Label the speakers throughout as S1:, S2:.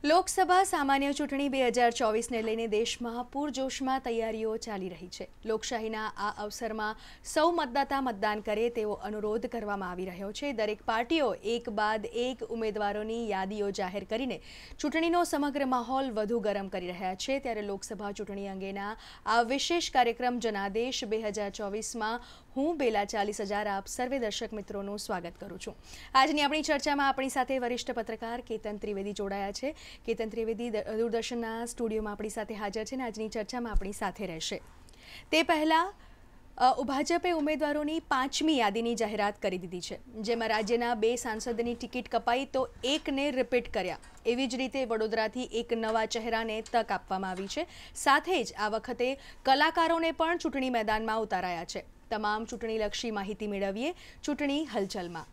S1: લોકસભા સામાન્ય ચૂંટણી 2024ને લઈને દેશમાં પૂરજોશમાં તૈયારીઓ ચાલી રહી છે। લોકશાહીના આ અવસરમાં સૌ મતદાતા મતદાન કરે તેવો અનુરોધ કરવામાં આવી રહ્યો છે। દરેક પાર્ટીઓ એક બાદ એક ઉમેદવારોની યાદીઓ જાહેર કરીને ચૂંટણીનો સમગ્ર માહોલ વધુ ગરમ કરી રહ્યા છે। ત્યારે લોકસભા ચૂંટણી અંગેના આ વિશેષ કાર્યક્રમ જનાદેશ 2024માં હું બેલા 40,000 આપ સર્વે દર્શક મિત્રોનું સ્વાગત કરું છું। આજની આપણી ચર્ચામાં આપણી સાથે વરિષ્ઠ પત્રકાર કેતન ત્રિવેદી જોડાયા છે। કેતન ત્રિવેદી દૂરદર્શનના સ્ટુડિયોમાં આપણી સાથે હાજર છે અને આજની ચર્ચામાં આપણી સાથે રહેશે। તે પહેલાં ભાજપે ઉમેદવારોની 5મી યાદીની જાહેરાત કરી દીધી છે, જેમાં રાજ્યના 2 સાંસદની ટિકિટ કપાઈ તો એકને રિપીટ કર્યા। એવી જ રીતે વડોદરાથી એક નવા ચહેરાને તક આપવામાં આવી છે। સાથે જ આ વખતે કલાકારોને પણ ચૂંટણી મેદાનમાં ઉતારાયા છે। તમામ ચૂંટણીલક્ષી માહિતી મેળવીએ ચૂંટણી હલચલમાં।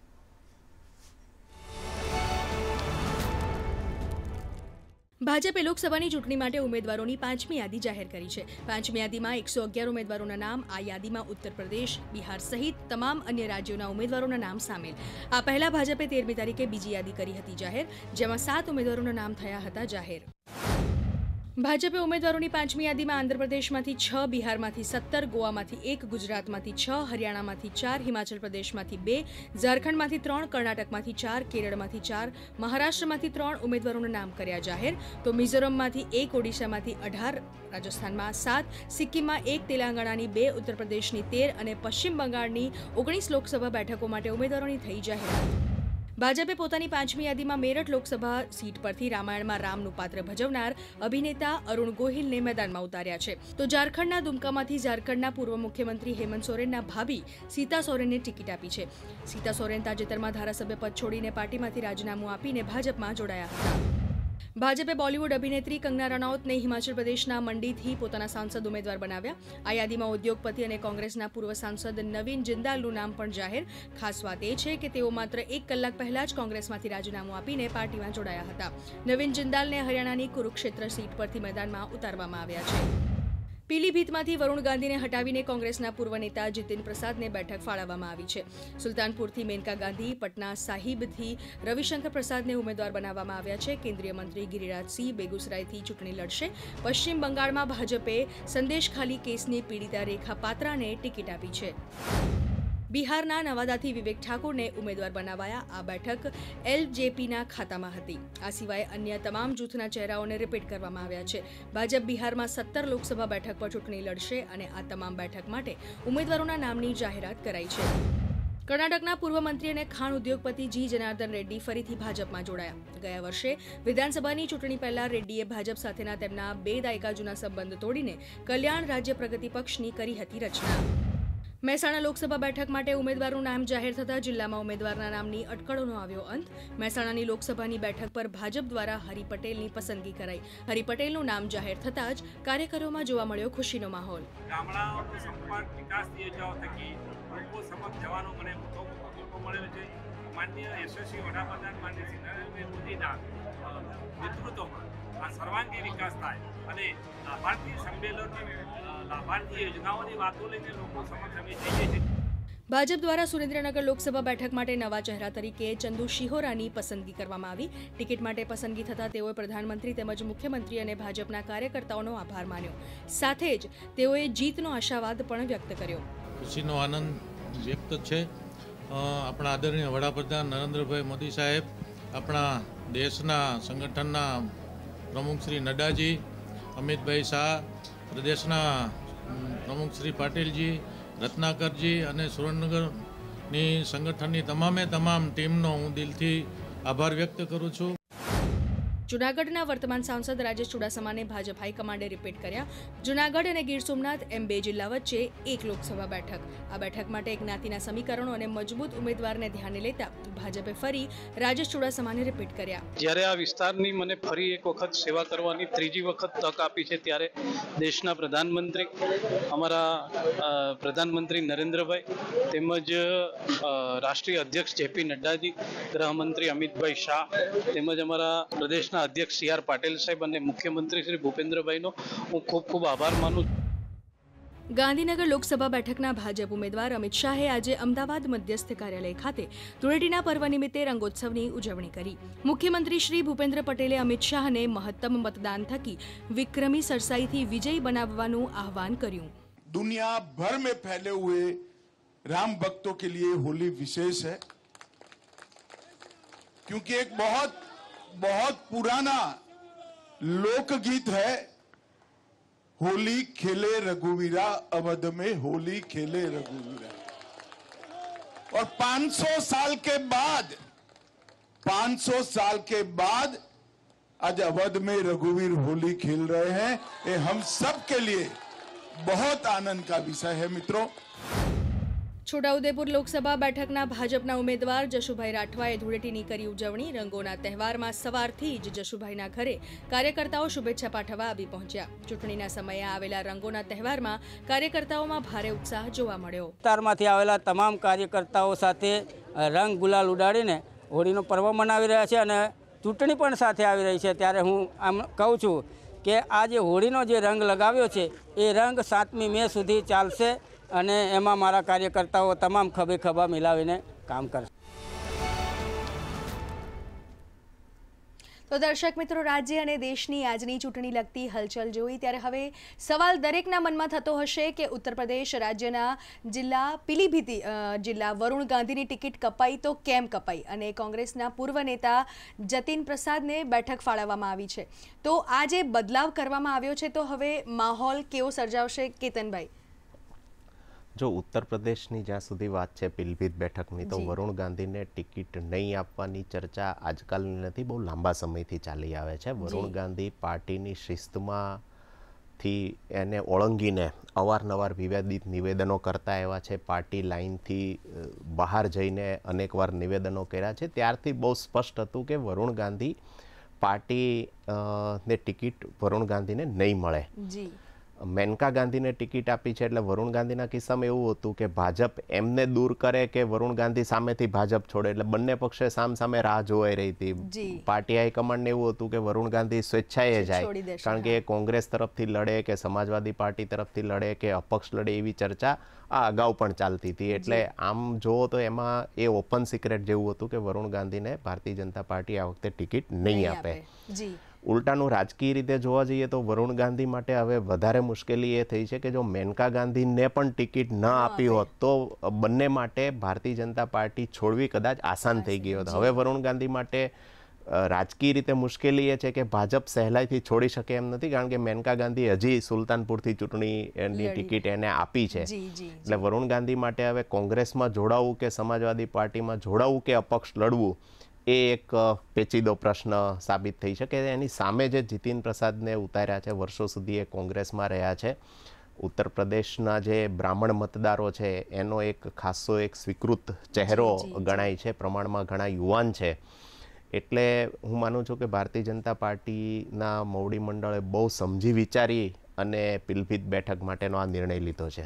S1: ભાજપે લોકસભાની ચૂંટણી માટે ઉમેદવારોની 5મી યાદી જાહેર કરી છે। 5મી યાદીમાં 111 ઉમેદવારોના નામ, આ યાદીમાં ઉત્તર પ્રદેશ, બિહાર સહિત તમામ અન્ય રાજ્યોના ઉમેદવારોના નામ સામેલ। આ પહેલા ભાજપે 13મી તારીખે બીજી યાદી કરી હતી જાહેર, જેમાં 7 ઉમેદવારોના નામ થયા હતા જાહેર। ભાજપે ઉમેદવારોની 5મી યાદીમાં આંધ્રપ્રદેશમાંથી 6, બિહારમાંથી 17, ગોવામાંથી 1, ગુજરાતમાંથી 6, હરિયાણામાંથી 4, હિમાચલ પ્રદેશમાંથી 2, ઝારખંડમાંથી 3, કર્ણાટકમાંથી 4, કેરળમાંથી 4, મહારાષ્ટ્રમાંથી 3 ઉમેદવારોના નામ કર્યા જાહેર। તો મિઝોરમમાંથી 1, ઓડિશામાંથી 18, રાજસ્થાનમાં 7, સિક્કિમમાં 1, તેલંગાણાની 2, ઉત્તર પ્રદેશની 13 અને પશ્ચિમ બંગાળની 19 લોકસભા બેઠકો માટે ઉમેદવારોની થઈ જાહેરાત। ભાજપે પોતાની 5મી યાદીમાં મેરઠ લોકસભા સીટ પરથી રામાયણમાં રામનું પાત્ર ભજવનાર અભિનેતા અરુણ ગોહિલને મેદાનમાં ઉતાર્યા છે। તો ઝારખંડના દુમકામાંથી ઝારખંડના પૂર્વ મુખ્યમંત્રી હેમંત સોરેનના ભાભી સીતા સોરેનને ટિકિટ આપી છે। સીતા સોરેન તાજેતરમાં ધારાસભ્ય પદ છોડીને પાર્ટીમાંથી રાજીનામું આપીને ભાજપમાં જોડાયા હતા। ભાજપે બોલિવૂડ અભિનેત્રી કંગના રનૌતને હિમાચલ પ્રદેશના મંડીથી પોતાના સાંસદ ઉમેદવાર બનાવ્યા। આ યાદીમાં ઉદ્યોગપતિ અને કોંગ્રેસના પૂર્વ સાંસદ નવીન જિંદાલનું નામ પણ જાહેર। ખાસ વાત એ છે કે તેઓ માત્ર 1 કલાક પહેલા જ કોંગ્રેસમાંથી રાજીનામું આપીને પાર્ટીમાં જોડાયા હતા। નવીન જિંદાલને હરિયાણાની કુરુક્ષેત્ર સીટ પરથી મેદાનમાં ઉતારવામાં આવ્યા છે। પીલીભીતમાંથી વરુણ ગાંધીને હટાવીને કોંગ્રેસના પૂર્વ નેતા જીતિન પ્રસાદને બેઠક ફાળવવામાં આવી છે। સુલતાનપુરથી મેનકા ગાંધી, પટના સાહિબથી રવિશંકર પ્રસાદને ઉમેદવાર બનાવવામાં આવ્યા છે। કેન્દ્રીય મંત્રી ગિરિરાજસિંહ બેગુસરાયથી ચૂંટણી લડશે। પશ્ચિમ બંગાળમાં ભાજપે સંદેશખાલી કેસની પીડિતા રેખા પાત્રાને ટિકિટ આપી છે। બિહારના નવાદાથી વિવેક ઠાકોરને ઉમેદવાર બનાવાયા। આ બેઠક એલજેપીના ખાતામાં હતી। આ સિવાય અન્ય તમામ જૂથના ચહેરાઓને રિપીટ કરવામાં આવ્યા છે। ભાજપ બિહારમાં 17 લોકસભા બેઠક પર ચૂંટણી લડશે અને આ તમામ બેઠક માટે ઉમેદવારોના નામની જાહેરાત કરાઈ છે। કર્ણાટકના પૂર્વ મંત્રી અને ખાણ ઉદ્યોગપતિ જી જનાર્દન રેડ્ડી ફરીથી ભાજપમાં જોડાયા। ગયા વર્ષે વિધાનસભાની ચૂંટણી પહેલા રેડ્ડીએ ભાજપ સાથેના તેમના 2 દાયકા જૂના સંબંધ તોડીને કલ્યાણ રાજ્ય પ્રગતિ પક્ષની કરી હતી રચના। મહેસાણા લોકસભા બેઠક માટે ઉમેદવારનું નામ જાહેર થતાં જિલ્લામાં ઉમેદવારના નામની અટકળોનો આવ્યો અંત। મહેસાણાની લોકસભાની બેઠક પર ભાજપ દ્વારા હરિ પટેલની પસંદગી કરાઈ। હરિ પટેલનું નામ જાહેર થતાં જ કાર્યકરોમાં જોવા મળ્યો ખુશીનો માહોલ।
S2: ગામડાઓનો સંપર્ક વિકાસ યોજનાઓ થકી લોકો સમક્ષ જવાનો મને મોટો મોકો મળેલો છે। માનનીય યશસ્વી વડાપ્રધાન માનનીય શ્રી નરેન્દ્ર મોદીના નેતૃત્વમાં આ સર્વાંગી વિકાસ થાય અને લાભાર્થી સંમેલનની લાભાર્થી યોજનાઓની વાતો લઈને લોકો સમક્ષ અમે જઈએ છીએ।
S1: ભાજપ દ્વારા સુરેન્દ્રનગર લોકસભા બેઠક માટે નવા ચહેરા તરીકે ચંદુ શિહોરાની પસંદગી કરવામાં આવી। ટિકિટ માટે પસંદગી થતાં તેઓએ પ્રધાનમંત્રી તેમજ મુખ્યમંત્રી અને ભાજપના કાર્યકર્તાઓનો આભાર માન્યો। સાથે જ તેઓએ જીતનો આશાવાદ પણ વ્યક્ત કર્યો।
S3: ખુશીનો આનંદ વ્યક્ત છે। આપણા આદરણીય વડાપ્રધાન નરેન્દ્રભાઈ મોદી સાહેબ, આપણા દેશના સંગઠનના પ્રમુખ શ્રી નડ્ડાજી, અમિતભાઈ શાહ, પ્રદેશના પ્રમુખ શ્રી પાટીલજી, રત્નાકરજી અને સુરેન્દ્રનગરની સંગઠનની તમામ ટીમનો હું દિલથી આભાર વ્યક્ત કરું છું।
S1: જૂનાગઢના વર્તમાન સાંસદ રાજેશ ચુડાસમાને ભાજપ હાઈકમાન્ડે રિપીટ કર્યા। જૂનાગઢ અને ગીર સોમનાથ એમ 2 જિલ્લા વચ્ચે એક લોકસભા બેઠક। આ બેઠક માટે જ્ઞાતિના સમીકરણો અને મજબૂત ઉમેદવારને ધ્યાને લેતા ભાજપે ફરી રાજેશ ચુડાસમાને રિપીટ કર્યા।
S4: જ્યારે આ વિસ્તારની મને ફરી એક વખત સેવા કરવાની 3જી વખત તક આપી છે, ત્યારે દેશના પ્રધાનમંત્રી, અમારા પ્રધાનમંત્રી નરેન્દ્રભાઈ તેમજ રાષ્ટ્રીય અધ્યક્ષ જેપી નડ્ડાજી, ગૃહમંત્રી અમિતભાઈ શાહ તેમજ અમારા પ્રદેશના અધ્યક્ષ CR પાટીલ સાહેબ અને મુખ્યમંત્રી શ્રી ભૂપેન્દ્રભાઈનો હું ખૂબ આભાર માનું છું।
S1: ગાંધીનગર લોકસભા બેઠકના ભાજપ ઉમેદવાર અમિત શાહે આજે અમદાવાદ મધ્યસ્થ કાર્યાલય ખાતે ધૂળેટીના પર્વ નિમિત્તે રંગોત્સવની ઉજવણી કરી. મુખ્યમંત્રી શ્રી ભૂપેન્દ્ર પટેલે અમિત શાહને મહત્તમ મતદાન થકી વિક્રમી સરસાઈથી વિજયી બનાવવાનું આહવાન કર્યું.
S5: दुनिया भर में फैले हुए राम भक्तों के लिए होली विशेष है, क्योंकि एक बहुत बहुत पुराना लोकगीत है, होली खेले रघुवीरा अवध में होली खेले रघुवीरा. और 500 साल के बाद आज अवध में रघुवीर होली खेल रहे हैं. ये हम सब के लिए बहुत आनंद का विषय है. मित्रों,
S1: છોટાઉદેપુર લોકસભા બેઠકના ભાજપના ઉમેદવાર જશુભાઈ રાઠવાએ ધૂળેટીની કરી ઉજવણી. રંગોના તહેવારમાં સવારથી જ જશુભાઈના ઘરે કાર્યકર્તાઓ શુભેચ્છા પાઠવવા આવી પહોંચ્યા. ચૂંટણીના સમયે આવેલા રંગોના તહેવારમાં કાર્યકર્તાઓમાં ભારે ઉત્સાહ જોવા મળ્યો.
S6: વિસ્તારમાંથી આવેલા તમામ કાર્યકર્તાઓ સાથે રંગ ગુલાલ ઉડાડીને હોળીનો પર્વ મનાવી રહ્યા છે અને ચૂંટણી પણ સાથે આવી રહી છે. ત્યારે હું આમ કહું છું કે આ જે હોળીનો જે રંગ લગાવ્યો છે એ રંગ 7મી મે સુધી ચાલશે અને એમાં મારા કાર્યકર્તાઓ તમામ ખભે ખભા મિલાવીને કામ કરશે.
S1: તો દર્શક મિત્રો, રાજ્ય અને દેશની આજની ચૂંટણી લગતી હલચલ જોઈ ત્યારે હવે સવાલ દરેકના મનમાં થતો હશે કે ઉત્તર પ્રદેશ રાજ્યના જિલ્લા પીલીભીત જિલ્લા વરુણ ગાંધીની ટિકિટ કપાઈ તો કેમ કપાઈ, અને કોંગ્રેસના પૂર્વ નેતા જતીન પ્રસાદને બેઠક ફાળવવામાં આવી છે. તો આ જે બદલાવ કરવામાં આવ્યો છે તો હવે માહોલ કેવો સર્જાવશે, કેતનભાઈ?
S7: જો ઉત્તર પ્રદેશની જ્યાં સુધી વાત છે પીલીભીત બેઠકની, તો વરુણ ગાંધીને ટિકિટ નહીં આપવાની ચર્ચા આજકાલની નથી, બહુ લાંબા સમયથી ચાલી આવે છે. વરુણ ગાંધી પાર્ટીની શિસ્તમાંથી એને ઓળંગીને અવારનવાર વિવાદિત નિવેદનો કરતા એવા છે. પાર્ટી લાઇનથી બહાર જઈને અનેકવાર નિવેદનો કર્યા છે. ત્યારથી બહુ સ્પષ્ટ હતું કે વરુણ ગાંધી પાર્ટીને ટિકિટ વરુણ ગાંધીને નહીં મળે. મેનકા ગાંધીને ટિકિટ આપી છે એટલે વરુણ ગાંધીના કિસ્સામાં એવું હતું કે ભાજપ એમને દૂર કરે કે વરુણ ગાંધી સામેથી ભાજપ છોડે, એટલે બંને પક્ષે સામસામે રાહ જોવાઈ રહી હતી. પાર્ટી હાઈકમાન્ડને એવું હતું કે વરુણ ગાંધી સ્વેચ્છાએ જાય, કારણ કે એ કોંગ્રેસ તરફથી લડે કે સમાજવાદી પાર્ટી તરફથી લડે કે અપક્ષ લડે, એવી ચર્ચા આ અગાઉ પણ ચાલતી હતી. એટલે આમ જુઓ તો એમાં એ ઓપન સિક્રેટ જેવું હતું કે વરુણ ગાંધીને ભારતીય જનતા પાર્ટી આ વખતે ટિકિટ નહીં આપે. ઉલટાનું રાજકીય રીતે જોવા જઈએ તો વરુણ ગાંધી માટે હવે વધારે મુશ્કેલી એ થઈ છે કે જો મેનકા ગાંધીને પણ ટિકિટ ન આપી હોત તો બંને માટે ભારતીય જનતા પાર્ટી છોડવી કદાચ આસાન થઈ ગઈ હોત. હવે વરુણ ગાંધી માટે રાજકીય રીતે મુશ્કેલી એ છે કે ભાજપ સહેલાઈથી છોડી શકે એમ નથી, કારણ કે મેનકા ગાંધી હજી સુલતાનપુરથી ચૂંટણીની ટિકિટ એને આપી છે. એટલે વરુણ ગાંધી માટે હવે કોંગ્રેસમાં જોડાવું કે સમાજવાદી પાર્ટીમાં જોડાવું કે અપક્ષ લડવું, એ એક પેચીદો પ્રશ્ન સાબિત થઈ શકે. એની સામે જે જતીન પ્રસાદને ઉતાર્યા છે, વર્ષો સુધી એ કોંગ્રેસમાં રહ્યા છે, ઉત્તર પ્રદેશના જે બ્રાહ્મણ મતદારો છે એનો એક ખાસો એક સ્વીકૃત ચહેરો ગણાય છે, પ્રમાણમાં ઘણા યુવાન છે. એટલે હું માનું છું કે ભારતીય જનતા પાર્ટીના મોવડી મંડળે બહુ સમજી વિચારી અને પીલીભીત બેઠક માટેનો આ નિર્ણય લીધો છે.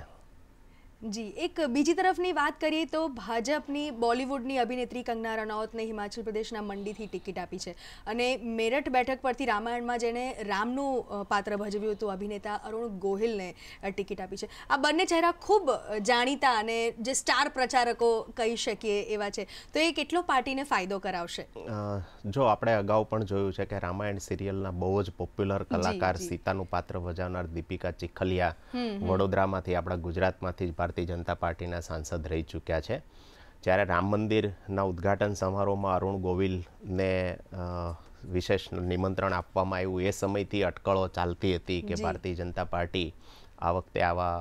S1: જી, એક બીજી તરફની વાત કરીએ તો ભાજપની બોલિવૂડની અભિનેત્રી કંગના રનૌતને હિમાચલ પ્રદેશના મંડીથી ટિકિટ આપી છે અને મેરઠ બેઠક પરથી રામાયણમાં જેણે રામનું પાત્ર ભજવ્યું હતું અભિનેતા અરુણ ગોહિલને ટિકિટ આપી છે. આ બંને ચહેરા ખૂબ જાણીતા અને જે સ્ટાર પ્રચારકો કહી શકીએ એવા છે, તો એ કેટલો પાર્ટીને ફાયદો કરાવશે?
S7: જો આપણે અગાઉ પણ જોયું છે કે રામાયણ સિરિયલના બહુ જ પોપ્યુલર કલાકાર સીતાનું પાત્ર ભજવનાર દીપિકા ચીખલિયા વડોદરામાંથી, આપણા ગુજરાતમાંથી જ ભારતીય જનતા પાર્ટીના સાંસદ રહી ચૂક્યા છે. જ્યારે રામ મંદિરના ઉદ્ઘાટન સમારોહમાં અરુણ ગોવિલને વિશેષ નિમંત્રણ આપવામાં આવ્યું, એ સમયથી અટકળો ચાલતી હતી કે ભારતીય જનતા પાર્ટી આ વખતે આવા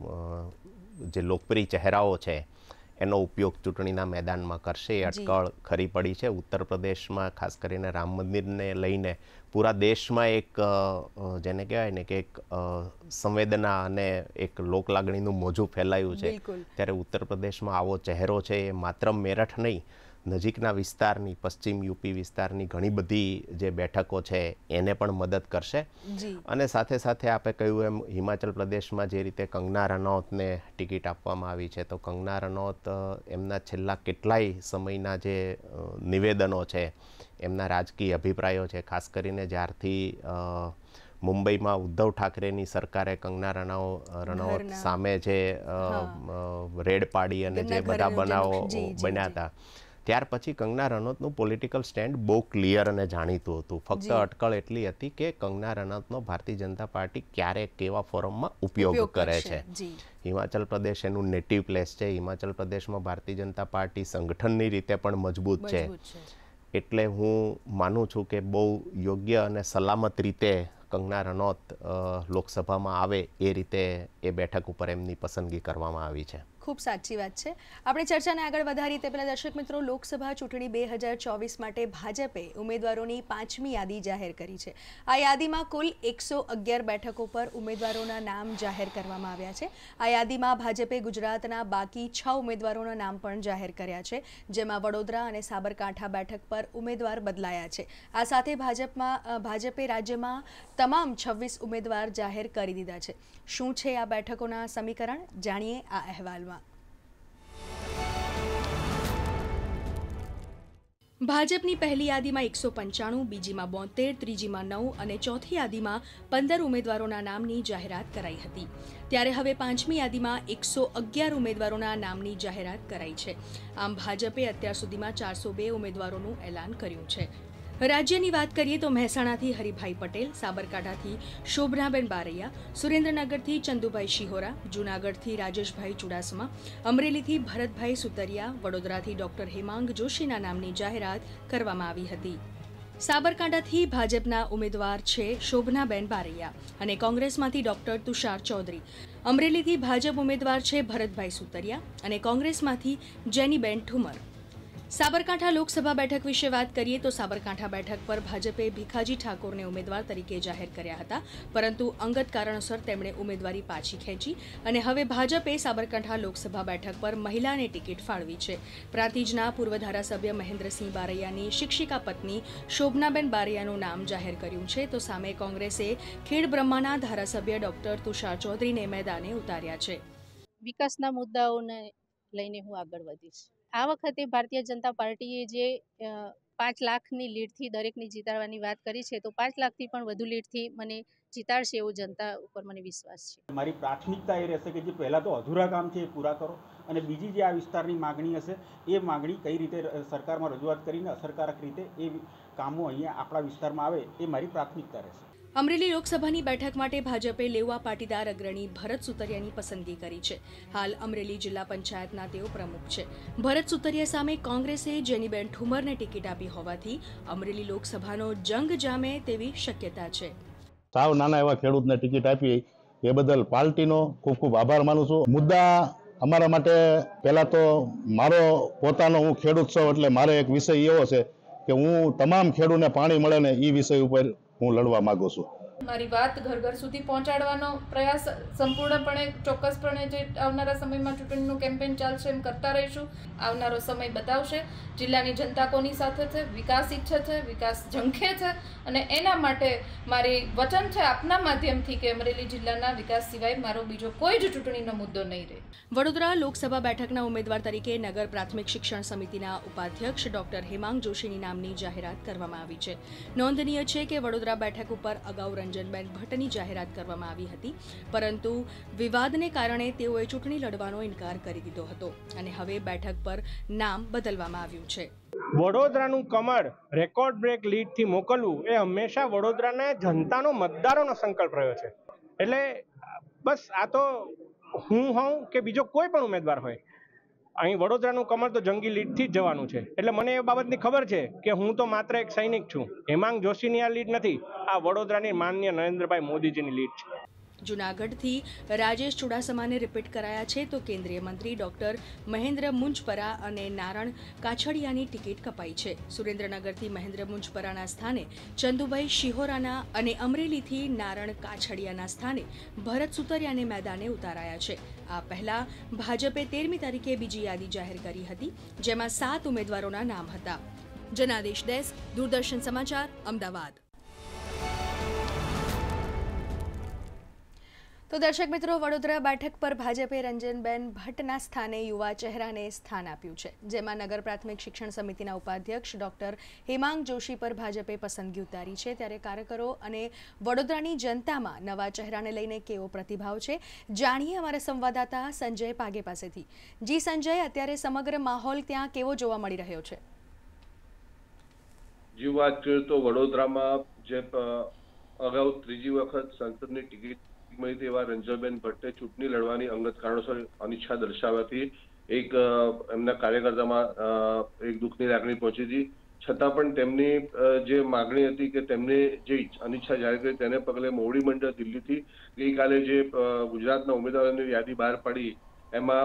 S7: જે લોકપ્રિય ચહેરાઓ છે એનો ઉપયોગ ચૂંટણીના મેદાનમાં કરશે. એ અટકળ ખરી પડી છે. ઉત્તર પ્રદેશમાં ખાસ કરીને રામ મંદિરને લઈને પૂરા દેશમાં એક જેને કહેવાય ને કે એક સંવેદના અને એક લોકલાગણીનું મોજું ફેલાયું છે. ત્યારે ઉત્તર પ્રદેશમાં આવો ચહેરો છે એ માત્ર મેરઠ નહીં, નજીકના વિસ્તારની પશ્ચિમ યુપી વિસ્તારની ઘણી બધી જે બેઠકો છે એને પણ મદદ કરશે. અને સાથે સાથે આપણે કહ્યું એમ હિમાચલ પ્રદેશમાં જે રીતે કંગના રનૌતને ટિકિટ આપવામાં આવી છે, તો કંગના રનૌત એમના છેલ્લા કેટલાય સમયના જે નિવેદનો છે, એમના રાજકીય અભિપ્રાયો છે, ખાસ કરીને જ્યારથી મુંબઈમાં ઉદ્ધવ ઠાકરેની સરકારે કંગના રનૌત સામે જે રેડ પાડી અને જે બધા બનાવો બન્યા હતા, ત્યાર પછી કંગના રનૌતનું પોલિટિકલ સ્ટેન્ડ બહુ ક્લિયર અને જાણીતું હતું. ફક્ત અટકળ એટલી હતી કે કંગના રનૌતનો ભારતીય જનતા પાર્ટી ક્યારે કેવા ફોરમમાં ઉપયોગ કરે છે. હિમાચલ પ્રદેશ એનું નેટિવ પ્લેસ છે. હિમાચલ પ્રદેશમાં ભારતીય જનતા પાર્ટી સંગઠનની રીતે પણ મજબૂત છે. એટલે હું માનું છું કે બહુ યોગ્ય અને સલામત રીતે કંગના રનૌત લોકસભામાં આવે એ રીતે એ બેઠક ઉપર એમની પસંદગી કરવામાં આવી છે.
S1: ખૂબ સાચી વાત છે. આપણે ચર્ચાને આગળ વધારી તે પહેલાં દર્શક મિત્રો, લોકસભા ચૂંટણી 2024 માટે ભાજપે ઉમેદવારોની 5મી યાદી જાહેર કરી છે. આ યાદીમાં કુલ 111 બેઠકો પર ઉમેદવારોના નામ જાહેર કરવામાં આવ્યા છે. આ યાદીમાં ભાજપે ગુજરાતના બાકી 6 ઉમેદવારોના નામ પણ જાહેર કર્યા છે, જેમાં વડોદરા અને સાબરકાંઠા બેઠક પર ઉમેદવાર બદલાયા છે. આ સાથે ભાજપે રાજ્યમાં તમામ 26 ઉમેદવાર જાહેર કરી દીધા છે. શું છે આ બેઠકોના સમીકરણ, જાણીએ આ અહેવાલમાં. ભાજપની પહેલી યાદીમાં 195, બીજીમાં 72, ત્રીજીમાં 9 અને ચોથી યાદીમાં 15 ઉમેદવારોના નામની જાહેરાત કરાઈ હતી. ત્યારે હવે 5મી યાદીમાં 111 ઉમેદવારોના નામની જાહેરાત કરાઈ છે. આમ ભાજપે અત્યાર સુધીમાં 402 ઉમેદવારોનું એલાન કર્યું છે. રાજ્યની વાત કરીએ તો મહેસાણાથી હરિભાઈ પટેલ, સાબરકાંઠાથી શોભનાબેન બારૈયા, સુરેન્દ્રનગરથી ચંદુભાઈ શિહોરા, જૂનાગઢથી રાજેશભાઈ ચુડાસમા, અમરેલીથી ભરતભાઈ સુતરિયા, વડોદરાથી ડોક્ટર હેમાંગ જોશીના નામની જાહેરાત કરવામાં આવી હતી. સાબરકાંઠાથી ભાજપના ઉમેદવાર છે શોભનાબેન બારૈયા અને કોંગ્રેસમાંથી ડોક્ટર તુષાર ચૌધરી. અમરેલીથી ભાજપ ઉમેદવાર છે ભરતભાઈ સુતરિયા અને કોંગ્રેસમાંથી જેનીબેન ઠુમર. સાબરકાંઠા લોકસભા બેઠક વિશે વાત કરીએ તો સાબરકાંઠા બેઠક પર ભાજપે ભીખાજી ઠાકોરને ઉમેદવાર તરીકે જાહેર કર્યા હતા, પરંતુ અંગત કારણોસર તેમણે ઉમેદવારી પાછી ખેંચી અને હવે ભાજપે સાબરકાંઠા લોકસભા બેઠક પર મહિલાને ટિકિટ ફાળવી છે. પ્રાંતિજના પૂર્વ ધારાસભ્ય મહેન્દ્રસિંહ બારૈયાની શિક્ષિકા પત્ની શોભનાબેન બારૈયાનું નામ જાહેર કર્યું છે, તો સામે કોંગ્રેસે ખેડબ્રહ્માના ધારાસભ્ય ડોક્ટર તુષાર ચૌધરીને મેદાને ઉતાર્યા છે.
S8: વિકાસના મુદ્દાઓને લઈને હું આગળ વધીશ. આ વખતે ભારતીય જનતા પાર્ટીએ જે 5 લાખની લીડથી દરેકને જીતાડવાની વાત કરી છે, તો 5 લાખથી પણ વધુ લીડથી મને જીતાડશે એવો જનતા ઉપર મને વિશ્વાસ છે.
S9: મારી પ્રાથમિકતા એ રહેશે કે જે પહેલાં તો અધૂરા કામ છે એ પૂરા કરો, અને બીજી જે આ વિસ્તારની માગણી હશે એ માગણી કઈ રીતે સરકારમાં રજૂઆત કરીને અસરકારક રીતે એ કામો અહીંયા આપણા વિસ્તારમાં આવે એ મારી પ્રાથમિકતા રહેશે.
S1: અમરેલી લોકસભાની બેઠક માટે ભાજપે લેવા પાટીદાર અગ્રણી ભરત સુતરિયાની પસંદગી કરી છે. હાલ અમરેલી જિલ્લા પંચાયતના તેઓ પ્રમુખ છે. ભરત સુતરિયા સામે કોંગ્રેસે જેનીબેન ઠુમરને ટિકિટ આપી હોવાથી અમરેલી લોકસભાનો જંગ જામે તેવી શક્યતા છે.
S10: સાવ નાના એવા ખેડૂતને ટિકિટ આપી એ બદલ પાર્ટીનો ખૂબ ખૂબ આભાર માનું છું. મુદ્દા અમારા માટે પહેલા તો મારો પોતાનો, હું ખેડૂત છું એટલે મારો એક વિષય એવો છે કે હું તમામ ખેડૂતને પાણી મળે ને એ વિષય ઉપર હું લડવા માંગુ છું.
S11: મારી વાત ઘર ઘર સુધી પહોંચાડવાનો પ્રયાસ સંપૂર્ણપણે, ચોક્કસપણે જે આવનારા સમયમાં ચૂંટણીનું કેમ્પેન ચાલશે એમ કરતા રહીશું. આવનારો સમય બતાવશે જિલ્લાની જનતા કોની સાથે છે, વિકાસ ઈચ્છે છે, વિકાસ ઝંખે છે, અને એના માટે મારી વચન છે આપના માધ્યમથી કે અમરેલી જિલ્લાના વિકાસ સિવાય મારો બીજો કોઈ જ ચૂંટણીનો મુદ્દો નહીં રહે.
S1: વડોદરા લોકસભા બેઠકના ઉમેદવાર તરીકે નગર પ્રાથમિક શિક્ષણ સમિતિના ઉપાધ્યક્ષ ડોક્ટર હેમાંગ જોશીની નામની જાહેરાત કરવામાં આવી છે. નોંધનીય છે કે વડોદરા બેઠક ઉપર અગાઉ રંજનબેન ભટ્ટની જાહેરાત કરવામાં આવી હતી, પરંતુ વિવાદને કારણે તેઓએ ચૂંટણી લડવાનો ઇનકાર કરી દીધો હતો અને હવે બેઠક પર નામ બદલવામાં આવ્યું છે.
S12: વડોદરાનું કમળ રેકોર્ડ બ્રેક લીડથી મોકલવું એ હંમેશા વડોદરાના જનતાનો, મતદારોનો સંકલ્પ રહ્યો છે. એટલે બસ આ તો હું હોઉં કે બીજો કોઈ પણ ઉમેદવાર હોય, અહીં વડોદરાનું કમળ તો જંગી લીડથી જ જવાનું છે. એટલે મને એ બાબતની ખબર છે કે હું તો માત્ર એક સૈનિક છું. હેમાંગ જોશીની આ લીડ નથી, આ વડોદરાની માનનીય નરેન્દ્રભાઈ મોદીજીની લીડ છે.
S1: જૂનાગઢથી રાજેશ ચુડાસમાને રિપીટ કરાયા છે, તો કેન્દ્રીય મંત્રી ડોક્ટર મહેન્દ્ર મુંજપરા અને નારણ કાછડિયાની ટિકિટ કપાઈ છે. સુરેન્દ્રનગરથી મહેન્દ્ર મુંજપરાના સ્થાને ચંદુભાઈ શિહોરાના અને અમરેલીથી નારણ કાછડિયાના સ્થાને ભરત સુતરિયાને મેદાને ઉતારાયા છે. આ પહેલા ભાજપે 13મી તારીખે બીજી યાદી જાહેર કરી હતી, જેમાં 7 ઉમેદવારોના નામ હતા. જનાદેશ ડેસ્ક, દૂરદર્શન સમાચાર, અમદાવાદ. તો દર્શક મિત્રો, વડોદરા બેઠક પર ભાજપે રંજનબેન ભટ્ટના સ્થાને યુવા ચહેરાને સ્થાન આપ્યું છે, જેમાં નગર પ્રાથમિક શિક્ષણ સમિતિના ઉપાધ્યક્ષ ડોક્ટર હેમાંગ જોશી પર ભાજપે પસંદગી ઉતારી છે। ત્યારે કાર્યકરો અને વડોદરાની જનતામાં નવા ચહેરાને લઈને કેવો પ્રતિભાવ છે, જાણીએ અમારા સંવાદદાતા સંજય પાગે પાસેથી। જી સંજય, અત્યારે સમગ્ર માહોલ ત્યાં કેવો જોવા મળી રહ્યો છે?
S13: जी बात करें तो वडोदराમાં જે અગાઉ ત્રીજી વખત સંસદની ટિકિટ મળી હતી એવા રંજનબેન ભટ્ટે ચૂંટણી લડવાની અંગત કારણોસર અનિચ્છા દર્શાવવાથી એક એમના કાર્યકર્તામાં એક દુઃખની લાગણી પહોંચી હતી। છતાં પણ તેમની જે માગણી હતી કે તેમને જે અનિચ્છા જાહેર કરી તેને પગલે મોવડી મંડળ દિલ્હીથી ગઈકાલે જે ગુજરાતના ઉમેદવારોની યાદી બહાર પાડી એમાં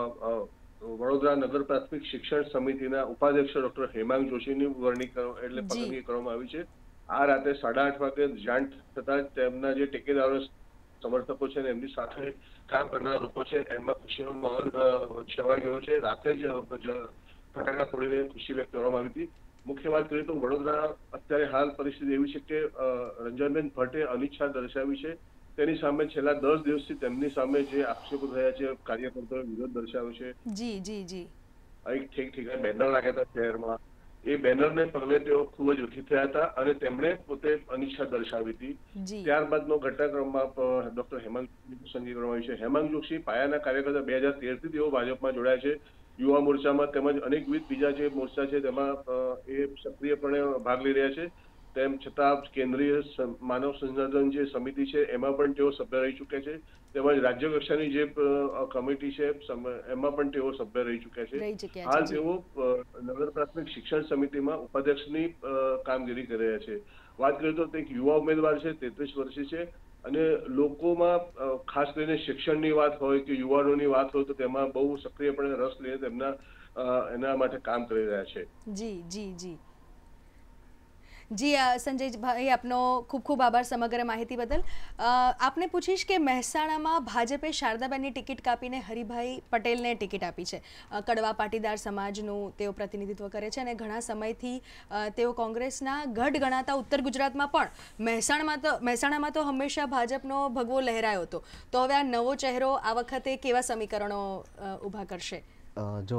S13: વડોદરા નગર પ્રાથમિક શિક્ષણ સમિતિના ઉપાધ્યક્ષ ડોક્ટર હેમાંગ જોશીની વરણી એટલે પસંદગી કરવામાં આવી છે। આ રાતે 8:30 વાગે જાણ થતા તેમના જે ટેકેદારો સમર્થકો છે એમની સાથે કામ કરનાર લોકો છે એમાં ખુશીનો માહોલ છવાઈ ગયો છે। રાતે જ ફટાકડા ફોડીને ખુશી વ્યક્ત કરવામાં આવી હતી। મુખ્ય વાત કરીએ તો વડોદરા અત્યારે હાલ પરિસ્થિતિ એવી છે કે રંજનબેન ભટ્ટે અનિચ્છા દર્શાવી છે, તેની સામે છેલ્લા 10 દિવસથી તેમની સામે જે આક્ષેપો થયા છે, કાર્યકર્તાઓએ વિરોધ દર્શાવ્યો છે।
S1: જી જી જી
S13: એક ઠેક ઠેકાણે બેનર લાગ્યા હતા શહેરમાં, એ બેનરને પગલે તેઓ ખૂબ જ દુઃખી થયા હતા અને તેમણે પોતે અનિચ્છા દર્શાવી હતી। ત્યારબાદનો ઘટનાક્રમમાં ડોક્ટર હેમાંગ જોશીની પસંદગી કરવામાં આવી છે। હેમાંગ જોશી પાયાના કાર્યકર્તા 2013થી તેઓ ભાજપમાં જોડાયા છે, યુવા મોરચામાં તેમજ અનેકવિધ બીજા જે મોરચા છે તેમાં એ સક્રિયપણે ભાગ લઈ રહ્યા છે। તેમ છતાં કેન્દ્રીય માનવ સંસાધન જે સમિતિ છે એમાં પણ તેઓ સભ્ય રહી ચૂક્યા છે, તેમજ રાજ્ય કક્ષાની જે કમિટી છે એમાં પણ તેઓ સભ્ય રહી ચૂક્યા છે। હાલ તેઓ નગર પ્રાથમિક શિક્ષણ સમિતિમાં ઉપાધ્યક્ષની કામગીરી કરી રહ્યા છે। વાત કરીએ તો તે એક યુવા ઉમેદવાર છે, 33 વર્ષીય છે અને લોકોમાં ખાસ કરીને શિક્ષણની વાત હોય કે યુવાનોની વાત હોય તો તેમાં બહુ સક્રિયપણે રસ લઈને તેમના એના માટે કામ કરી રહ્યા છે।
S1: જી જી જી જી સંજયભાઈ, આપનો ખૂબ ખૂબ આભાર સમગ્ર માહિતી બદલ। આપને પૂછીશ કે મહેસાણામાં ભાજપે શારદાબેનની ટિકિટ કાપીને હરિભાઈ પટેલને ટિકિટ આપી છે। કડવા પાટીદાર સમાજનું તેઓ પ્રતિનિધિત્વ કરે છે અને ઘણા સમયથી તેઓ કોંગ્રેસના ગઢ ગણાતા ઉત્તર ગુજરાતમાં પણ મહેસાણામાં તો હંમેશા ભાજપનો ભગવો લહેરાયો હતો। તો હવે આ નવો ચહેરો આ વખતે કેવા સમીકરણો ઊભા કરશે?
S7: જો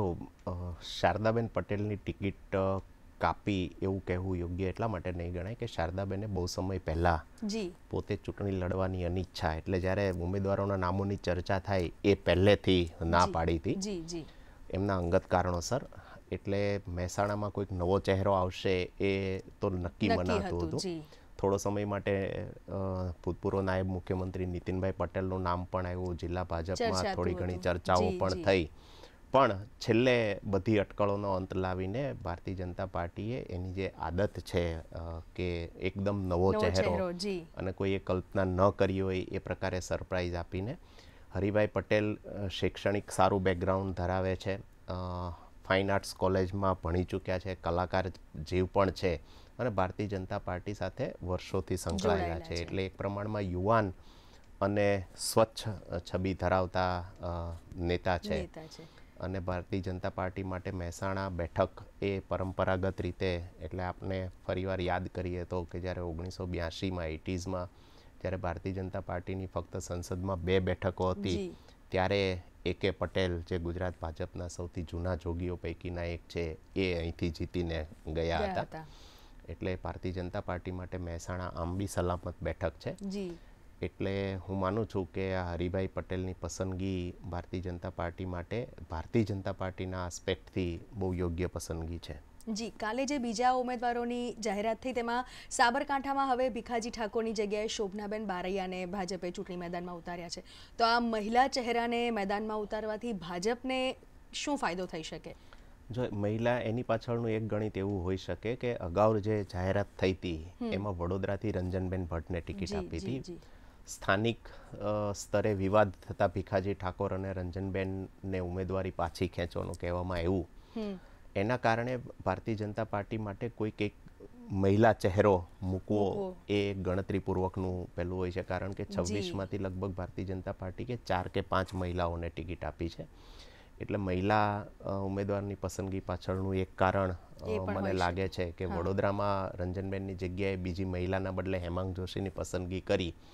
S7: શારદાબેન પટેલની ટિકિટ કાપી એવું કહેવું યોગ્ય એટલા માટે નહીં ગણાય કે શારદાબેને બહુ સમય પહેલાં પોતે ચૂંટણી લડવાની અનિચ્છા, એટલે જ્યારે ઉમેદવારોના નામોની ચર્ચા થાય એ પહેલેથી ના પાડી હતી એમના અંગત કારણોસર। એટલે મહેસાણામાં કોઈક નવો ચહેરો આવશે એ તો નક્કી મનાતું હતું। થોડો સમય માટે ભૂતપૂર્વ નાયબ મુખ્યમંત્રી નીતિનભાઈ પટેલનું નામ પણ આવ્યું, જિલ્લા ભાજપમાં થોડી ઘણી ચર્ચાઓ પણ થઈ, પણ છેલ્લે બધી અટકળોનો અંત લાવીને ભારતીય જનતા પાર્ટીએ એની જે આદત છે કે એકદમ નવો ચહેરો અને કોઈએ કલ્પના ન કરી હોય એ પ્રકારે સરપ્રાઈઝ આપીને હરિભાઈ પટેલ શૈક્ષણિક સારું બેકગ્રાઉન્ડ ધરાવે છે, ફાઇન આર્ટ્સ કોલેજમાં ભણી ચૂક્યા છે, કલાકાર જીવ પણ છે અને ભારતીય જનતા પાર્ટી સાથે વર્ષોથી સંકળાયેલા છે। એટલે એક પ્રમાણમાં યુવાન અને સ્વચ્છ છબી ધરાવતા નેતા છે અને ભારતીય જનતા પાર્ટી માટે મહેસાણા બેઠક એ પરંપરાગત રીતે, એટલે આપણે ફરીવાર યાદ કરીએ તો કે જ્યારે 1982માં 80sમાં જ્યારે ભારતીય જનતા પાર્ટીની ફક્ત સંસદમાં 2 બેઠકો હતી ત્યારે A.K. પટેલ જે ગુજરાત ભાજપના સૌથી જૂના જોગીઓ પૈકીના એક છે એ અહીંથી જીતીને ગયા હતા। એટલે ભારતીય જનતા પાર્ટી માટે મહેસાણા આમ બી સલામત બેઠક છે। એટલે હું માનું છું કે આ હરિભાઈ પટેલની પસંદગી ભારતીય જનતા પાર્ટી માટે ભારતીય જનતા પાર્ટીના આસ્પેક્ટથી બહુ યોગ્ય પસંદગી છે।
S1: જી, કાલે જે બીજા ઉમેદવારોની જાહેરાત થઈ તેમાં સાબરકાંઠામાં હવે ભીખાજી ઠાકોરની જગ્યાએ શોભનાબેન બારૈયાને ભાજપે ચૂંટણી મેદાનમાં ઉતાર્યા છે। તો આ મહિલા ચહેરાને મેદાનમાં ઉતારવાથી ભાજપને શું ફાયદો થઈ શકે?
S7: જો મહિલા, એની પાછળનું એક ગણિત એવું હોઈ શકે કે અગાઉ જે જાહેરાત થઈ હતી એમાં વડોદરાથી રંજનબેન ભટ્ટને ટિકિટ આપી હતી। સ્થાનિક સ્તરે વિવાદ થતા ભીખાજી ઠાકોર અને રંજનબેનને ઉમેદવારી પાછી ખેંચવાનું કહેવામાં આવ્યું, એના કારણે ભારતીય જનતા પાર્ટી માટે કોઈક એક મહિલા ચહેરો મૂકવો એ ગણતરીપૂર્વકનું પહેલું હોય છે, કારણ કે 26માંથી લગભગ ભારતીય જનતા પાર્ટી કે 4 કે 5 મહિલાઓને ટિકિટ આપી છે। એટલે મહિલા ઉમેદવારની પસંદગી પાછળનું એક કારણ મને લાગે છે કે વડોદરામાં રંજનબેનની જગ્યાએ બીજી મહિલાના બદલે હેમાંગ જોશીની પસંદગી કરી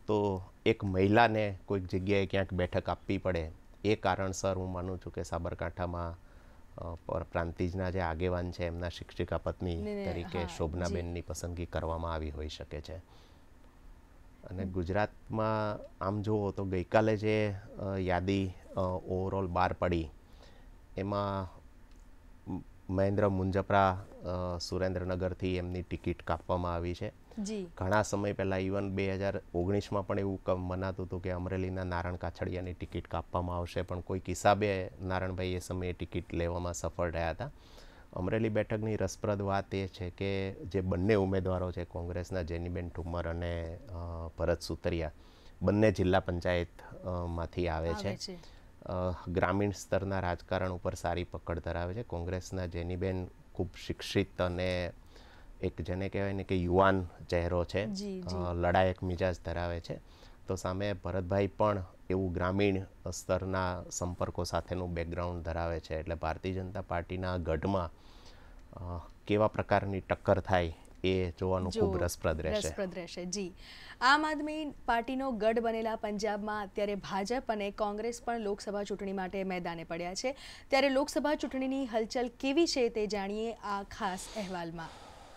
S7: તો એક મહિલાને કોઈક જગ્યાએ ક્યાંક બેઠક આપવી પડે એ કારણસર હું માનું છું કે સાબરકાંઠામાં પ્રાંતિજના જે આગેવાન છે એમના શિક્ષિકા પત્ની તરીકે શોભનાબેનની પસંદગી કરવામાં આવી હોઈ શકે છે. અને ગુજરાતમાં આમ જુઓ તો ગઈકાલે જે યાદી ઓવરઓલ બહાર પડી એમાં મહેન્દ્ર મુંજપરા સુરેન્દ્રનગરથી એમની ટિકિટ કાપવામાં આવી છે. ઘણા સમય પહેલાં ઇવન 2019માં પણ એવું મનાતું હતું કે અમરેલીના નારણ કાછડિયાની ટિકિટ કાપવામાં આવશે, પણ કોઈક હિસાબે નારણભાઈ એ સમયે ટિકિટ લેવામાં સફળ રહ્યા હતા. અમરેલી બેઠકની રસપ્રદ વાત એ છે કે જે બંને ઉમેદવારો છે, કોંગ્રેસના જેનીબેન ઠુમ્મર અને ભરત સુતરિયા, બંને જિલ્લા પંચાયતમાંથી આવે છે. ગ્રામીણ સ્તરના રાજકારણ ઉપર સારી પકડ ધરાવે છે. કોંગ્રેસના જેનીબેન ખૂબ શિક્ષિત અને એક જેને કહેવાય ને કે યુવાન ચહેરો છે, લડાયક મિજાજ ધરાવે છે. તો સામે ભરતભાઈ પણ એવું ગ્રામીણ સ્તરના સંપર્કો સાથેનું બેકગ્રાઉન્ડ ધરાવે છે. એટલે ભારતીય જનતા પાર્ટીના ગઢમાં કેવા પ્રકારની ટક્કર થાય એ જોવાનું ખૂબ રસપ્રદ રહેશે.
S1: જી, આમ આદમી પાર્ટીનો ગઢ બનેલા પંજાબમાં અત્યારે ભાજપ અને કોંગ્રેસ પણ લોકસભા ચૂંટણી માટે મેદાને પડ્યા છે. ત્યારે લોકસભા ચૂંટણીની હલચલ કેવી છે તે જાણીએ આ ખાસ અહેવાલમાં.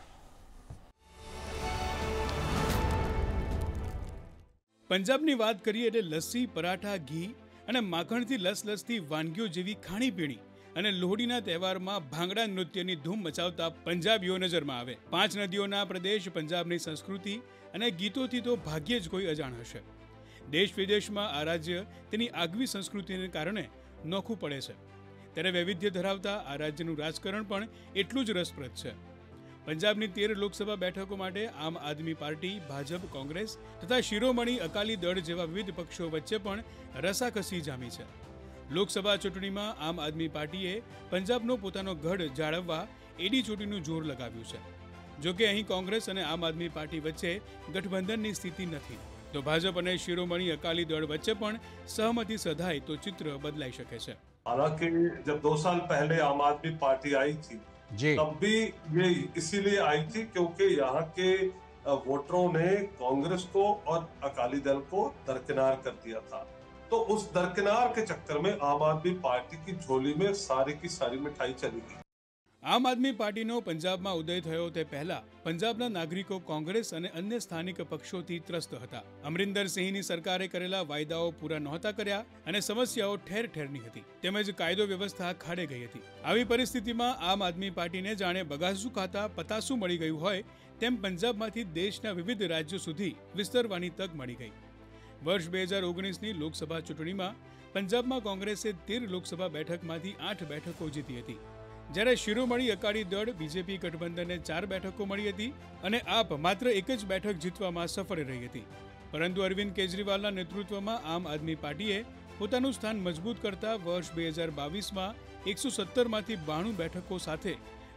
S14: પંજાબની વાત કરીએ એટલે લસ્સી, પરાઠા, ઘી અને માખણથી લસલસતી વાનગીઓ જેવી ખાણીપીણી અને લોહડીના તહેવારમાં ભાંગડા નૃત્યની ધૂમ મચાવતા પંજાબીઓ નજરમાં આવે. 5 નદીઓના પ્રદેશ પંજાબની સંસ્કૃતિ અને ગીતોથી તો ભાગ્યે જ કોઈ અજાણ હશે. દેશ વિદેશમાં આ રાજ્ય તેની આગવી સંસ્કૃતિને કારણે નોખું પડે છે. ત્યારે વૈવિધ્ય ધરાવતા આ રાજ્યનું રાજકારણ પણ એટલું જ રસપ્રદ છે. પંજાબની 13 લોકસભા બેઠકો માટે આમ આદમી પાર્ટી, ભાજપ, કોંગ્રેસ તથા શિરોમણી અકાલી દળ જેવા વિવિધ પક્ષો વચ્ચે પણ રસાકસી જામી છે. લોકસભા ચૂંટણીમાં આમ આદમી પાર્ટીએ પંજાબનો પોતાનો ગઢ જાળવવા એડી ચોટીનું જોર લગાવ્યું છે. જોકે અહીં કોંગ્રેસ અને આમ આદમી પાર્ટી વચ્ચે ગઠબંધનની સ્થિતિ નથી, તો ભાજપ અને શિરોમણી અકાલી દળ વચ્ચે પણ સહમતિ સધાય તો ચિત્ર બદલાઈ શકે છે.
S15: हालांकि जब 2 साल पहले आम आदमी पार्टी आई थी तब भी ये इसीलिए आई थी क्योंकि यहाँ के वोटरों ने कांग्रेस को और अकाली दल को दरकिनार कर दिया था. तो उस दरकिनार के चक्कर में आम आदमी पार्टी की झोली में सारी की सारी मिठाई चली गई.
S14: આમ આદમી પાર્ટીનો પંજાબમાં ઉદય થયો તે પહેલા પંજાબના નાગરિકો કોંગ્રેસ અને અન્ય સ્થાનિક પક્ષોથી ત્રસ્ત હતા. અમરિંદર સિંહની સરકારે કરેલા વાયદાઓ પૂરા નહોતા કર્યા અને સમસ્યાઓ ઠેર ઠેરની હતી, તેમજ કાયદો વ્યવસ્થા ખાડે ગઈ હતી. આવી પરિસ્થિતિમાં આમ આદમી પાર્ટીને જાણે બગાસું ખાતા પતાસું મળી ગયું હોય તેમ પંજાબમાંથી દેશના વિવિધ રાજ્યો સુધી વિસ્તરવાની તક મળી ગઈ. વર્ષ 2019ની લોકસભા ચૂંટણીમાં પંજાબમાં કોંગ્રેસે 13 લોકસભા બેઠકમાંથી 8 બેઠકો જીતી હતી, જ્યારે શિરોમણી અકાલી દળ બીજેપી ગઠબંધનને 4 બેઠકો મળી હતી અને આપ માત્ર 1 જ બેઠક જીતવામાં સફળ રહી હતી. પરંતુ અરવિંદ કેજરીવાલના નેતૃત્વમાં આમ આદમી પાર્ટીએ પોતાનું સ્થાન મજબૂત કરતા વર્ષ 2022માં 117માંથી 92 બેઠકો સાથે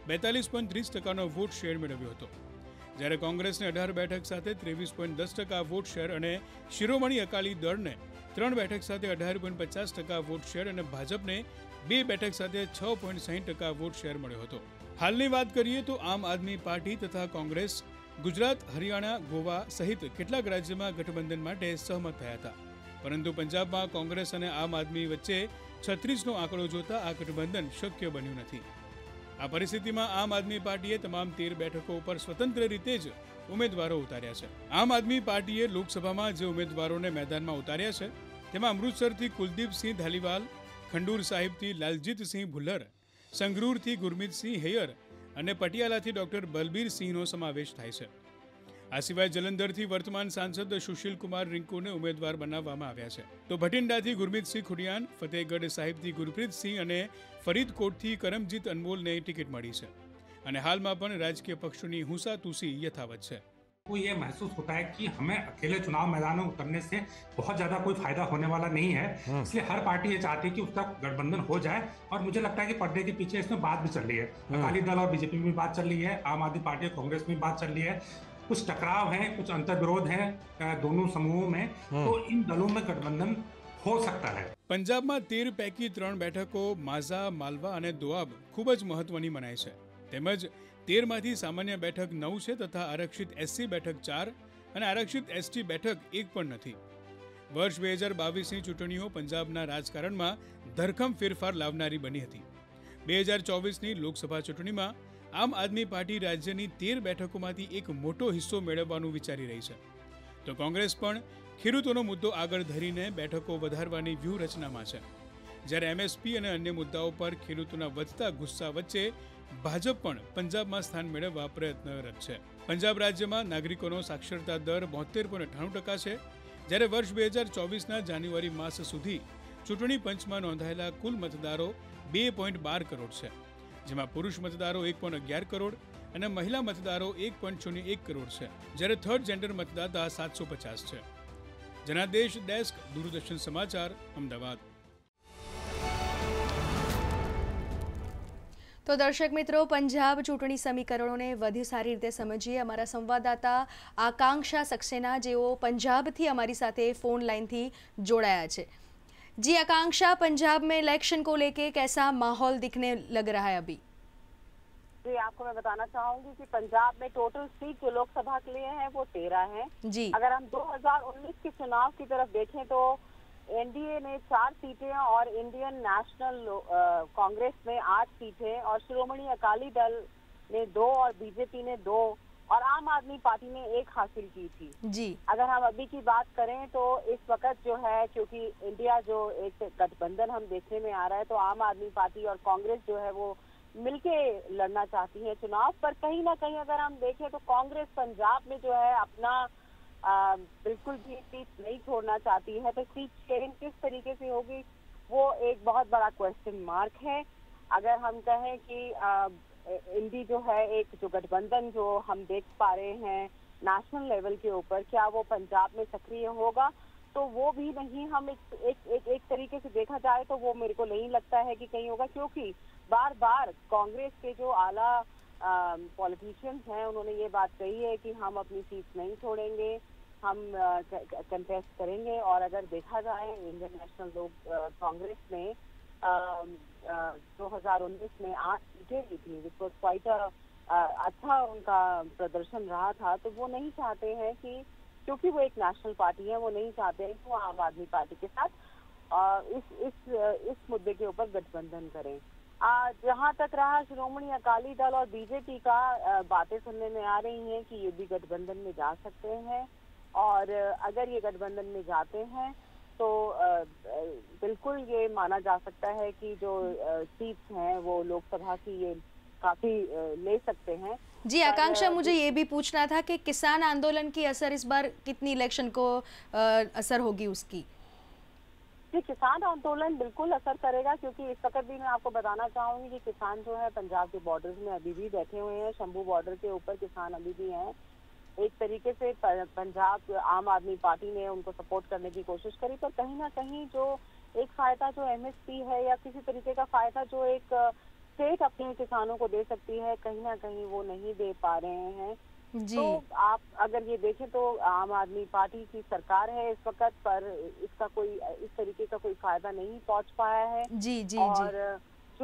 S14: 42.30% વોટ શેર મેળવ્યો હતો, જ્યારે કોંગ્રેસને 18 બેઠક સાથે 23.10% વોટ શેર અને શિરોમણી અકાલી દળને 3 બેઠક સાથે 18.50% વોટ શેર અને ભાજપને 2 બેઠક સાથે 6.60% વોટ શેર મળ્યો હતો. હાલની વાત કરીએ તો આમ આદમી પાર્ટી તથા કોંગ્રેસ ગુજરાત, હરિયાણા, ગોવા સહિત કેટલાક રાજ્યોમાં ગઠબંધન માટે સહમત થયા હતા, પરંતુ પંજાબમાં કોંગ્રેસ અને આમ આદમી વચ્ચે 36નો આંકડો જોતા આ ગઠબંધન શક્ય બન્યું નથી. આ પરિસ્થિતિમાં આમ આદમી પાર્ટીએ તમામ 13 બેઠકો ઉપર સ્વતંત્ર રીતે જ ઉમેદવારો ઉતાર્યા છે. આમ આદમી પાર્ટીએ લોકસભામાં જે ઉમેદવારોને મેદાનમાં ઉતાર્યા છે તેમાં અમૃતસરથી કુલદીપસિંહ ધાલીવાલ, ખંડૂર સાહિબથી લાલજીતસિંહ ભુલ્લર, સંગરૂરથી ગુરમીતસિંહ હૈયર અને પટિયાલાથી ડોક્ટર બલબીરસિંહનો સમાવેશ થાય છે. આ સિવાય જલંધરથી વર્તમાન સાંસદ સુશીલ કુમાર રિંકુને ઉમેદવાર બનાવવામાં આવ્યા છે, તો ભટિંડાથી ગુરમીતસિંહ ખુડિયાન, ફતેહગઢ સાહિબથી ગુરપ્રીતસિંહ અને ફરીદકોટથી કરમજીત અનમોલને ટિકિટ મળી છે. અને હાલમાં પણ રાજકીય પક્ષોની હુંસાતુસી યથાવત છે.
S16: को ये महसूस होता है कि हमें अकेले चुनाव मैदान में उतरने से बहुत ज्यादा कोई फायदा होने वाला नहीं है, इसलिए हर पार्टी ये चाहती है कि उसका गठबंधन हो जाए. और मुझे लगता है कि पर्दे के पीछे इसमें बात भी चल रही है, अकाली दल और बीजेपी में बात चल रही है, आम आदमी पार्टी और कांग्रेस में बात चल रही है, कुछ टकराव है, कुछ अंतर्विरोध है दोनों समूहों में, तो इन दलों में गठबंधन हो सकता है.
S14: પંજાબમાં 13 પૈકી 3 બેઠકો માઝા, માલવા અને દોઆબ ખૂબ જ મહત્વની મનાય છે. તેમજ 13માંથી સામાન્ય બેઠક 9 છે તથા આરક્ષિત SC બેઠક 4, અને આરક્ષિત એસટી બેઠક એક પણ નથી. વર્ષ 2022ની ચૂંટણીઓ પંજાબના રાજકારણમાં ધરખમ ફેરફાર લાવનારી બની હતી. 2024ની લોકસભા ચૂંટણીમાં આમ આદમી પાર્ટી રાજ્યની 13 બેઠકોમાંથી એક મોટો હિસ્સો મેળવવાનું વિચારી રહી છે, તો કોંગ્રેસ પણ ખેડૂતોનો મુદ્દો આગળ ધરીને બેઠકો વધારવાની વ્યૂહરચનામાં છે. જ્યારે એમએસપી અને અન્ય મુદ્દાઓ પર ખેડૂતોના વધતા ગુસ્સા વચ્ચે ભાજપ પણ પંજાબમાં સ્થાન મેળવવા પ્રયત્નરત છે. પંજાબ રાજ્યમાં નાગરિકોનો સાક્ષરતા દર 72.98% છે, જ્યારે વર્ષ 2024ના જાન્યુઆરી માસ સુધી ચૂંટણી પંચમાં નોંધાયેલા કુલ મતદારો 2.12 કરોડ છે, જેમાં પુરુષ મતદારો 1.11 કરોડ અને મહિલા મતદારો 1.01 કરોડ છે, જ્યારે થર્ડ જેન્ડર મતદાતા 750 છે. જનાદેશ ડેસ્ક, દૂરદર્શન સમાચાર, અમદાવાદ.
S1: તો દર્શક મિત્રો, પંજાબ ચૂંટણી સમીકરણોને વધુ સારી રીતે સમજીએ. અમારા સંવાદદાતા આકાંક્ષા સક્સેના, જેઓ પંજાબથી અમારી સાથે ફોન लाइन जोड़ाया है. जी आकांक्षा, पंजाब में इलेक्शन को लेके कैसा माहौल दिखने लग रहा है अभी?
S17: जी, आपको मैं बताना चाहूंगी कि पंजाब में टोटल सीट जो लोकसभा के लिए हैं वो 13 हैं.
S1: जी,
S17: अगर हम 2019 के चुनाव की तरफ देखें तो एनडीए ने 4 सीटें और इंडियन नेशनल कांग्रेस में 8 सीटें और श्रोमणी अकाली दल ने 2 और बीजेपी ने 2 और आम आदमी पार्टी ने 1 हासिल की थी.
S1: जी,
S17: अगर हम अभी की बात करें तो इस वक्त जो है, क्योंकि इंडिया जो एक गठबंधन हम देखने में आ रहा है, तो आम आदमी पार्टी और कांग्रेस जो है वो मिलके लड़ना चाहती है चुनाव. पर कहीं ना कहीं अगर हम देखें तो कांग्रेस पंजाब में जो है अपना बिल्कुल भी सीट नहीं छोड़ना चाहती है. तो सीट शेयरिंग किस तरीके से होगी वो एक बहुत बड़ा क्वेश्चन मार्क है. अगर हम कहें कि इंडी जो है, एक जो गठबंधन जो हम देख पा रहे हैं नेशनल लेवल के ऊपर, क्या वो पंजाब में सक्रिय होगा, तो वो भी नहीं. हम एक तरीके से देखा जाए तो वो मेरे को नहीं लगता है कि कहीं होगा, क्योंकि बार बार कांग्रेस के जो आला पॉलिटिशियंस हैं उन्होंने ये बात कही है कि हम अपनी सीट नहीं छोड़ेंगे, हम कंटेस्ट करेंगे. और अगर देखा जाए इंडियन नेशनल लोग कांग्रेस ने 2019 में 8 सीटें ली थी, विच वॉज क्वाइट अच्छा उनका प्रदर्शन रहा था. तो वो नहीं चाहते हैं कि, क्योंकि वो एक नेशनल पार्टी है, वो नहीं चाहते हैं कि वो आम आदमी पार्टी के साथ इस मुद्दे के ऊपर गठबंधन करें. जहाँ तक रहा श्रोमणी अकाली दल और बीजेपी का, बातें सुनने में आ रही हैं कि ये भी गठबंधन में जा सकते हैं. और अगर ये गठबंधन में जाते हैं तो बिल्कुल ये माना जा सकता है कि जो सीट्स हैं वो लोकसभा की ये काफी ले सकते हैं.
S1: जी आकांक्षा, मुझे ये भी पूछना था कि किसान आंदोलन की असर इस बार कितनी इलेक्शन को असर होगी उसकी?
S17: जी, किसान आंदोलन बिल्कुल असर करेगा, क्योंकि इस वक्त भी मैं आपको बताना चाहूंगी कि किसान जो है पंजाब के बॉर्डर्स में अभी भी बैठे हुए हैं. शंभू बॉर्डर के ऊपर किसान अभी भी हैं. एक तरीके से पंजाब आम आदमी पार्टी ने उनको सपोर्ट करने की कोशिश करी, पर कहीं ना कहीं जो एक फायदा जो एमएसपी है या किसी तरीके का फायदा जो एक स्टेट अपने किसानों को दे सकती है, कहीं ना कहीं वो नहीं दे पा रहे हैं.
S1: जी.
S17: तो आप अगर ये देखें तो आम आदमी पार्टी की सरकार है इस वक्त, पर इसका कोई इस तरीके का कोई फायदा नहीं पहुंच पाया है.
S1: जी जी.
S17: और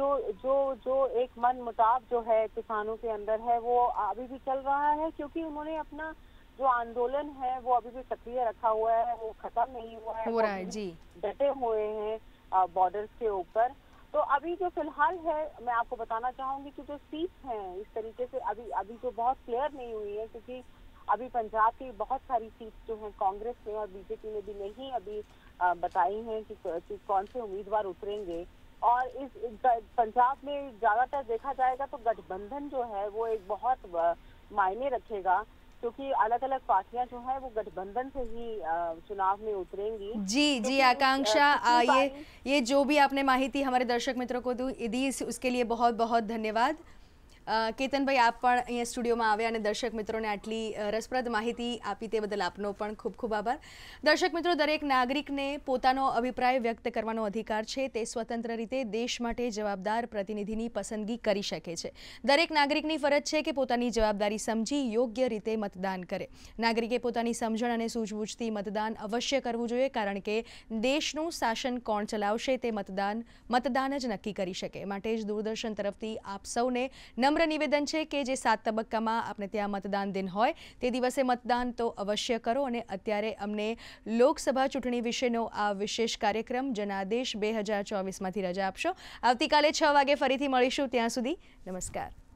S17: जो एक मन मुताब जो है किसानों के अंदर है वो अभी भी चल रहा है, क्योंकि उन्होंने अपना जो आंदोलन है वो अभी भी सक्रिय रखा हुआ है, वो खत्म नहीं हुआ है.
S1: हो रहा है. जी,
S17: डटे हुए हैं बॉर्डर्स के ऊपर. तो अभी जो फिलहाल है, मैं आपको बताना चाहूंगी कि जो सीट्स हैं इस तरीके से अभी जो बहुत क्लियर नहीं हुई है, क्योंकि अभी पंजाब की बहुत सारी सीट्स जो हैं कांग्रेस ने और बीजेपी ने भी नहीं अभी बताई हैं कि कौन से उम्मीदवार उतरेंगे. और इस पंजाब में ज्यादातर देखा जाएगा तो गठबंधन जो है वो एक बहुत मायने रखेगा, क्योंकि अलग अलग पार्टियां जो है वो गठबंधन से ही चुनाव में उतरेंगी.
S1: जी जी आकांक्षा, ये जो भी आपने माहिती हमारे दर्शक मित्रों को दी उसके लिए बहुत बहुत धन्यवाद. કેતનભાઈ, આપ પણ અહીંયા સ્ટુડિયોમાં આવ્યા અને દર્શક મિત્રોને આટલી રસપ્રદ માહિતી આપી તે બદલ આપનો પણ ખૂબ ખૂબ આભાર. દર્શક મિત્રો, દરેક નાગરિકને પોતાનો અભિપ્રાય વ્યક્ત કરવાનો અધિકાર છે. તે સ્વતંત્ર રીતે દેશ માટે જવાબદાર પ્રતિનિધિની પસંદગી કરી શકે છે. દરેક નાગરિકની ફરજ છે કે પોતાની જવાબદારી સમજી યોગ્ય રીતે મતદાન કરે. નાગરિકે પોતાની સમજણ અને સૂઝબૂછથી મતદાન અવશ્ય કરવું જોઈએ, કારણ કે દેશનું શાસન કોણ ચલાવશે તે મતદાન જ નક્કી કરી શકે. માટે જ દૂરદર્શન તરફથી આપ સૌને વિનમ્ર નિવેદન છે કે જે 7 તબક્કામાં આપણે ત્યાં મતદાન દિન હોય તે દિવસે મતદાન તો અવશ્ય કરો. અને અત્યારે અમને લોકસભા ચૂંટણી વિશેનો આ વિશેષ કાર્યક્રમ જનાદેશ 2024માંથી રજા આપશો. આવતીકાલે 6 વાગે ફરીથી મળીશું. ત્યાં સુધી નમસ્કાર.